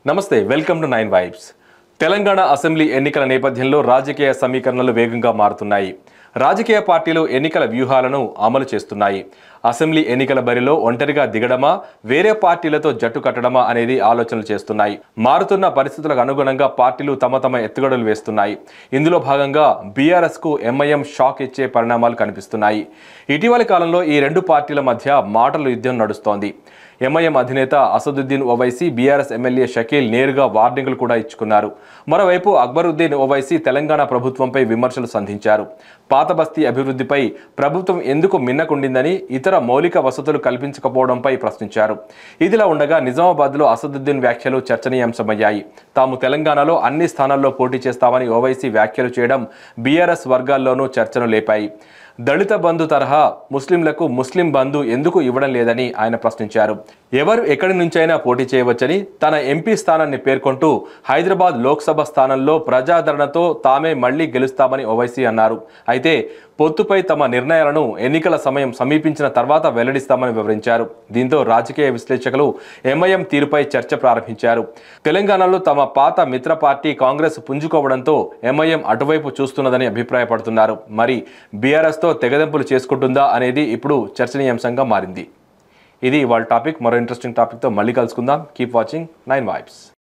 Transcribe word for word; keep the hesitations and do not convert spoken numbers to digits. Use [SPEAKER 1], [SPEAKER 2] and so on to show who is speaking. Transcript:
[SPEAKER 1] నమస్తే welcome to nine vibes. Telangana assembly ఎన్నికల నేపథ్యంలో రాజకీయ సమీకరణలు వేగంగా మారుతున్నాయి. రాజకీయ పార్టీలు ఎన్నికల వ్యూహాలను అమలు చేస్తున్నాయి. అసెంబ్లీ ఎన్నికల బరిలో ఒంటరిగా దిగడమా, వేరే పార్టీలతో జట్టు కట్టడమా అనేది ఆలోచనలు చేస్తున్నాయి. మారుతున్న పరిస్థితులకు అనుగుణంగా పార్టీలు తమ తమ ఎత్తుగడలు వేస్తున్నాయి. ఇందులో భాగంగా బీఆర్ఎస్ కు ఎంఐఎం షాక్ ఇచ్చే పరిణామాలు కనిపిస్తున్నాయి. ఇటీవలి కాలంలో ఈ రెండు పార్టీల మధ్య మాటల యుద్ధం నడుస్తోంది. ఎంఐఎం అధినేత అసదుద్దీన్ ఓవైసీ బీఆర్ఎస్ ఎమ్మెల్యే షకీల్ నేరుగా వార్నింగ్లు కూడా ఇచ్చుకున్నారు. మరోవైపు అక్బరుద్దీన్ ఓవైసీ తెలంగాణ ప్రభుత్వంపై విమర్శలు సంధించారు. పాత బస్తీ అభివృద్ధిపై ప్రభుత్వం ఎందుకు మిన్నకుండిందని, ఇతర మౌలిక వసతులు కల్పించకపోవడంపై ప్రశ్నించారు. ఇదిలా ఉండగా నిజామాబాద్లో అసదుద్దీన్ వ్యాఖ్యలు చర్చనీయాంశమయ్యాయి. తాము తెలంగాణలో అన్ని స్థానాల్లో పోటీ చేస్తామని ఓవైసీ వ్యాఖ్యలు చేయడం బీఆర్ఎస్ వర్గాల్లోనూ చర్చను లేపాయి. దళిత బంధు తరహా ముస్లింలకు ముస్లిం బంధు ఎందుకు ఇవ్వడం లేదని ఆయన ప్రశ్నించారు. ఎవరు ఎక్కడి నుంచైనా పోటీ చేయవచ్చని, తన ఎంపీ స్థానాన్ని పేర్కొంటూ హైదరాబాద్ లోక్సభ స్థానంలో ప్రజాదరణతో తామే మళ్లీ గెలుస్తామని ఓవైసీ అన్నారు. అయితే పొత్తుపై తమ నిర్ణయాలను ఎన్నికల సమయం సమీపించిన తర్వాత వెల్లడిస్తామని వివరించారు. దీంతో రాజకీయ విశ్లేషకులు ఎంఐఎం తీరుపై చర్చ ప్రారంభించారు. తెలంగాణలో తమ పాత మిత్ర పార్టీ కాంగ్రెస్ పుంజుకోవడంతో ఎంఐఎం అటువైపు చూస్తున్నదని అభిప్రాయపడుతున్నారు. మరి బీఆర్ఎస్ తో తెగదెంపులు చేసుకుంటుందా అనేది ఇప్పుడు చర్చనీయాంశంగా మారింది. ఇది వాళ్ళ టాపిక్. మరో ఇంట్రెస్టింగ్ టాపిక్తో మళ్ళీ కలుసుకుందాం. Keep watching nine vibes.